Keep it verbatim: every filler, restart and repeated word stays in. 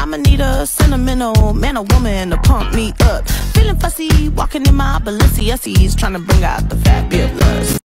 I'ma need a sentimental man or woman to pump me up. Feeling fussy, walking in my Balenciennes, trying to bring out the fabulous.